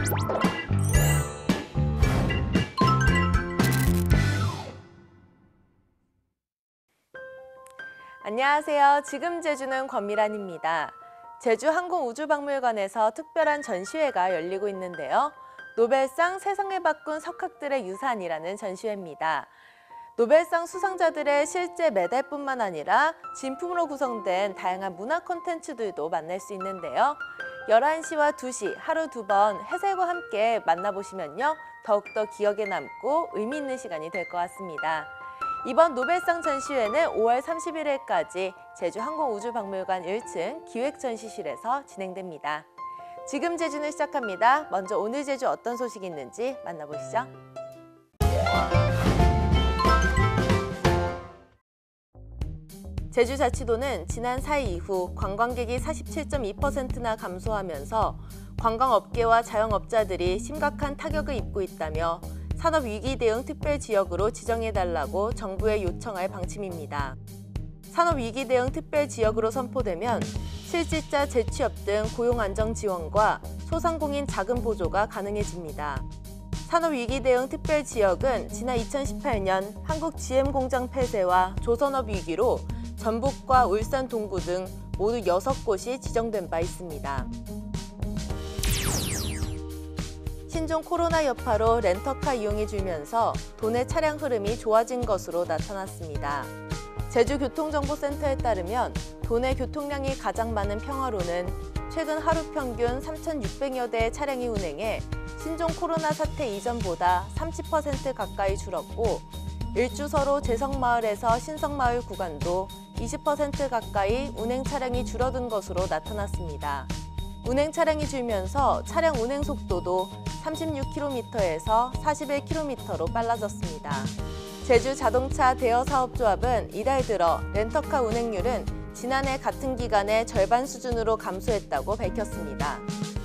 안녕하세요. 지금 제주는 권미란입니다. 제주항공우주박물관에서 특별한 전시회가 열리고 있는데요. 노벨상 세상을 바꾼 석학들의 유산이라는 전시회입니다. 노벨상 수상자들의 실제 메달뿐만 아니라 진품으로 구성된 다양한 문화 콘텐츠들도 만날 수 있는데요. 11시와 2시 하루 2번 해설과 함께 만나보시면요. 더욱더 기억에 남고 의미 있는 시간이 될 것 같습니다. 이번 노벨상 전시회는 5월 31일까지 제주항공우주박물관 1층 기획전시실에서 진행됩니다. 지금 제주는 시작합니다. 먼저 오늘 제주 어떤 소식이 있는지 만나보시죠. 제주자치도는 지난 4일 이후 관광객이 47.2%나 감소하면서 관광업계와 자영업자들이 심각한 타격을 입고 있다며 산업위기 대응 특별지역으로 지정해달라고 정부에 요청할 방침입니다. 산업위기 대응 특별지역으로 선포되면 실직자 재취업 등 고용안정 지원과 소상공인 자금 보조가 가능해집니다. 산업위기 대응 특별지역은 지난 2018년 한국 GM공장 폐쇄와 조선업 위기로 전북과 울산 동구 등 모두 6곳이 지정된 바 있습니다. 신종 코로나 여파로 렌터카 이용이 줄면서 도내 차량 흐름이 좋아진 것으로 나타났습니다. 제주교통정보센터에 따르면 도내 교통량이 가장 많은 평화로는 최근 하루 평균 3,600여 대의 차량이 운행해 신종 코로나 사태 이전보다 30% 가까이 줄었고 일주서로 재성마을에서 신성마을 구간도 20% 가까이 운행 차량이 줄어든 것으로 나타났습니다. 운행 차량이 줄면서 차량 운행 속도도 36km에서 41km로 빨라졌습니다. 제주자동차 대여사업조합은 이달 들어 렌터카 운행률은 지난해 같은 기간의 절반 수준으로 감소했다고 밝혔습니다.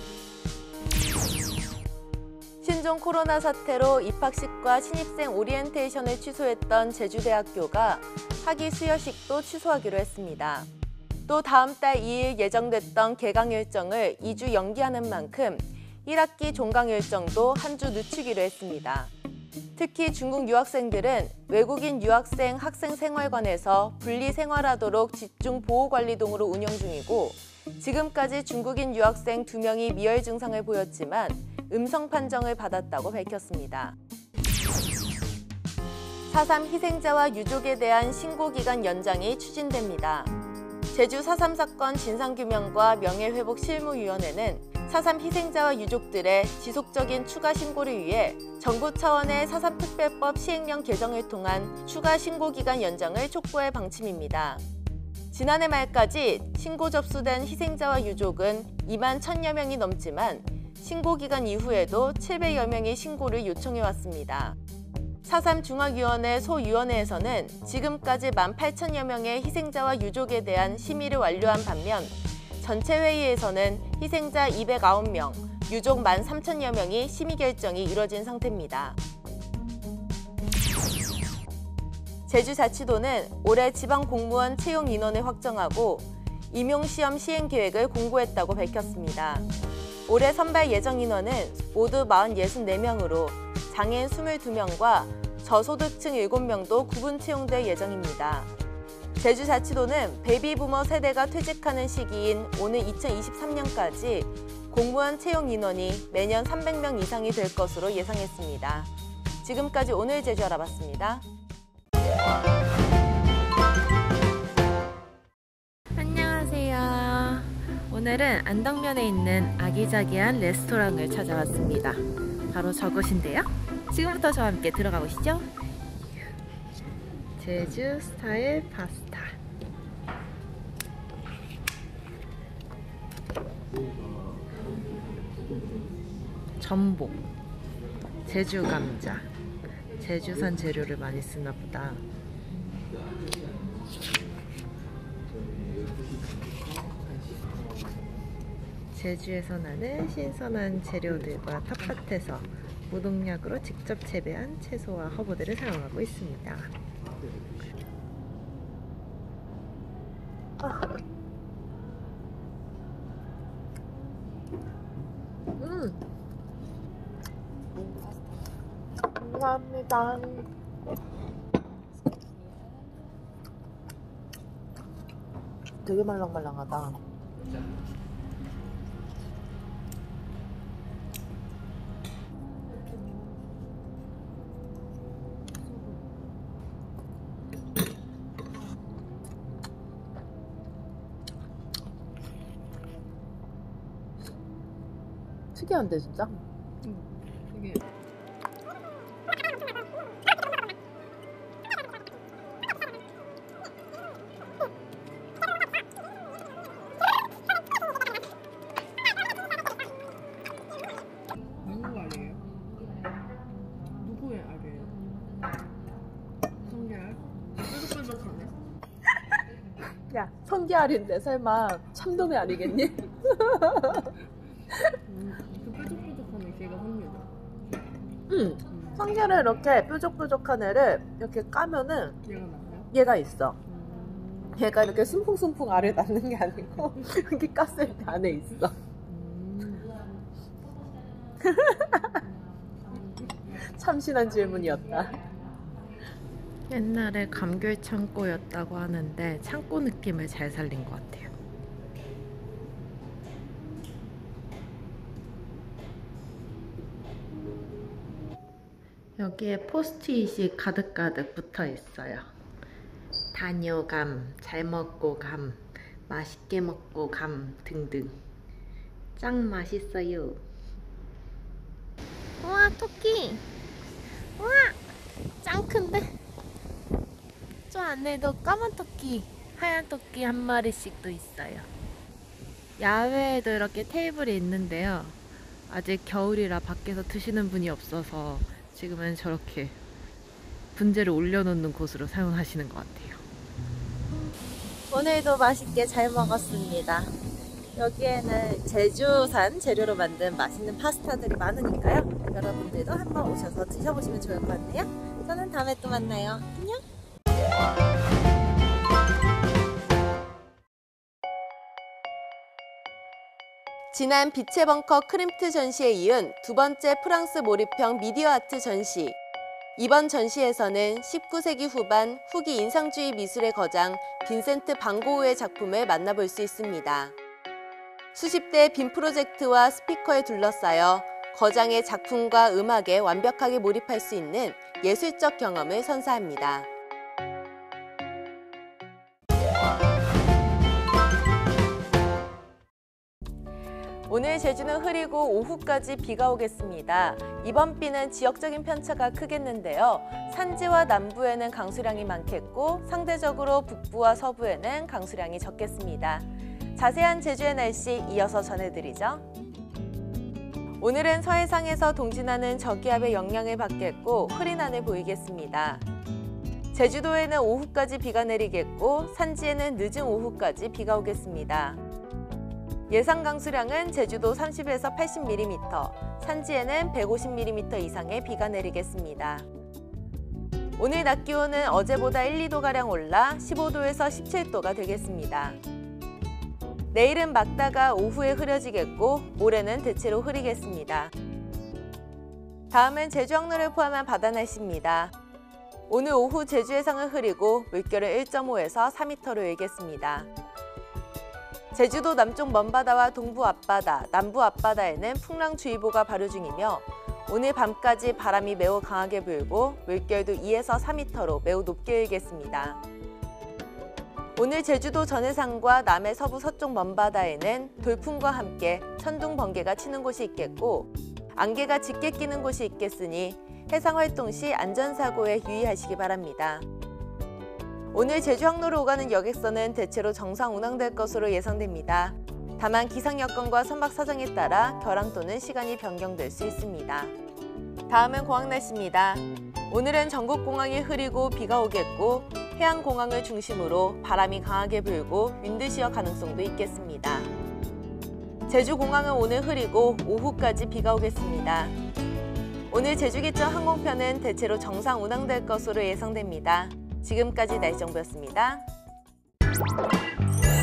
신종 코로나 사태로 입학식과 신입생 오리엔테이션을 취소했던 제주대학교가 학위 수여식도 취소하기로 했습니다. 또 다음 달 2일 예정됐던 개강 일정을 2주 연기하는 만큼 1학기 종강 일정도 한 주 늦추기로 했습니다. 특히 중국 유학생들은 외국인 유학생 학생생활관에서 분리 생활하도록 집중보호관리동으로 운영 중이고 지금까지 중국인 유학생 2명이 미열 증상을 보였지만 음성 판정을 받았다고 밝혔습니다. 4.3 희생자와 유족에 대한 신고기간 연장이 추진됩니다. 제주 4.3 사건 진상규명과 명예회복 실무위원회는 4.3 희생자와 유족들의 지속적인 추가 신고를 위해 정부 차원의 4.3 특별법 시행령 개정을 통한 추가 신고기간 연장을 촉구할 방침입니다. 지난해 말까지 신고 접수된 희생자와 유족은 2만 1,000여 명이 넘지만 신고기간 이후에도 700여 명이 신고를 요청해왔습니다. 4.3 중앙위원회 소위원회에서는 지금까지 18,000여 명의 희생자와 유족에 대한 심의를 완료한 반면 전체 회의에서는 희생자 209명, 유족 13,000여 명이 심의 결정이 이뤄진 상태입니다. 제주자치도는 올해 지방공무원 채용 인원을 확정하고 임용시험 시행 계획을 공고했다고 밝혔습니다. 올해 선발 예정 인원은 모두 64명으로 장애인 22명과 저소득층 7명도 구분 채용될 예정입니다. 제주자치도는 베이비부머 세대가 퇴직하는 시기인 오는 2023년까지 공무원 채용 인원이 매년 300명 이상이 될 것으로 예상했습니다. 지금까지 오늘 제주 알아봤습니다. 안녕하세요. 오늘은 안덕면에 있는 아기자기한 레스토랑을 찾아왔습니다. 바로 저곳인데요. 지금부터 저와 함께 들어가 보시죠. 제주 스타일 파스타. 전복, 제주 감자, 제주산 재료를 많이 쓰나 보다. 제주에서 나는 신선한 재료들과 텃밭에서 무농약으로 직접 재배한 채소와 허브들을 사용하고 있습니다. 감사합니다. 되게 말랑말랑하다. 특이한데 진짜? 이게 누구 알이에요? 누구의 알이에요? 성게알? 뾰족뾰족하네. 야, 성게알인데 설마 참돔의 알이겠니? 그 뾰족뾰족한 걔가 성게죠? 응. 성게를 이렇게 뾰족뾰족한 애를 이렇게 까면은 얘가 나와요? 얘가 있어. 얘가 이렇게 숨풍숨풍 알을 낳는 게 아니고 이렇게 깠을 때 안에 있어. 참신한 질문이었다. 옛날에 감귤 창고였다고 하는데 창고 느낌을 잘 살린 것 같아요. 여기에 포스트잇이 가득가득 붙어 있어요. 다녀감, 잘 먹고 감, 맛있게 먹고 감 등등. 짱 맛있어요. 우와, 토끼! 우와! 짱 큰데? 저 안에도 까만 토끼, 하얀 토끼 한 마리씩도 있어요. 야외에도 이렇게 테이블이 있는데요. 아직 겨울이라 밖에서 드시는 분이 없어서 지금은 저렇게 분재를 올려놓는 곳으로 사용하시는 것 같아요. 오늘도 맛있게 잘 먹었습니다. 여기에는 제주산 재료로 만든 맛있는 파스타들이 많으니까요. 여러분들도 한번 오셔서 드셔보시면 좋을 것 같네요. 저는 다음에 또 만나요. 안녕! 지난 빛의 벙커 크림트 전시에 이은 두 번째 프랑스 몰입형 미디어 아트 전시. 이번 전시에서는 19세기 후반 후기 인상주의 미술의 거장 빈센트 반 고흐의 작품을 만나볼 수 있습니다. 수십 대의 빔 프로젝트와 스피커에 둘러싸여 거장의 작품과 음악에 완벽하게 몰입할 수 있는 예술적 경험을 선사합니다. 오늘 제주는 흐리고 오후까지 비가 오겠습니다. 이번 비는 지역적인 편차가 크겠는데요. 산지와 남부에는 강수량이 많겠고 상대적으로 북부와 서부에는 강수량이 적겠습니다. 자세한 제주의 날씨 이어서 전해드리죠. 오늘은 서해상에서 동진하는 저기압의 영향을 받겠고 흐린 하늘 보이겠습니다. 제주도에는 오후까지 비가 내리겠고 산지에는 늦은 오후까지 비가 오겠습니다. 예상 강수량은 제주도 30에서 80mm, 산지에는 150mm 이상의 비가 내리겠습니다. 오늘 낮 기온은 어제보다 1, 2도가량 올라 15도에서 17도가 되겠습니다. 내일은 맑다가 오후에 흐려지겠고 모레는 대체로 흐리겠습니다. 다음은 제주 항로를 포함한 바다 날씨입니다. 오늘 오후 제주 해상은 흐리고 물결은 1.5에서 4m로 일겠습니다. 제주도 남쪽 먼바다와 동부 앞바다, 남부 앞바다에는 풍랑주의보가 발효 중이며 오늘 밤까지 바람이 매우 강하게 불고 물결도 2에서 4m로 매우 높게 일겠습니다. 오늘 제주도 전해상과 남해 서부 서쪽 먼바다에는 돌풍과 함께 천둥, 번개가 치는 곳이 있겠고 안개가 짙게 끼는 곳이 있겠으니 해상활동 시 안전사고에 유의하시기 바랍니다. 오늘 제주 항로로 오가는 여객선은 대체로 정상 운항될 것으로 예상됩니다. 다만 기상 여건과 선박 사정에 따라 결항 또는 시간이 변경될 수 있습니다. 다음은 공항 날씨입니다. 오늘은 전국 공항이 흐리고 비가 오겠고 해안 공항을 중심으로 바람이 강하게 불고 윈드시어 가능성도 있겠습니다. 제주 공항은 오늘 흐리고 오후까지 비가 오겠습니다. 오늘 제주기점 항공편은 대체로 정상 운항될 것으로 예상됩니다. 지금까지 날씨 정보였습니다.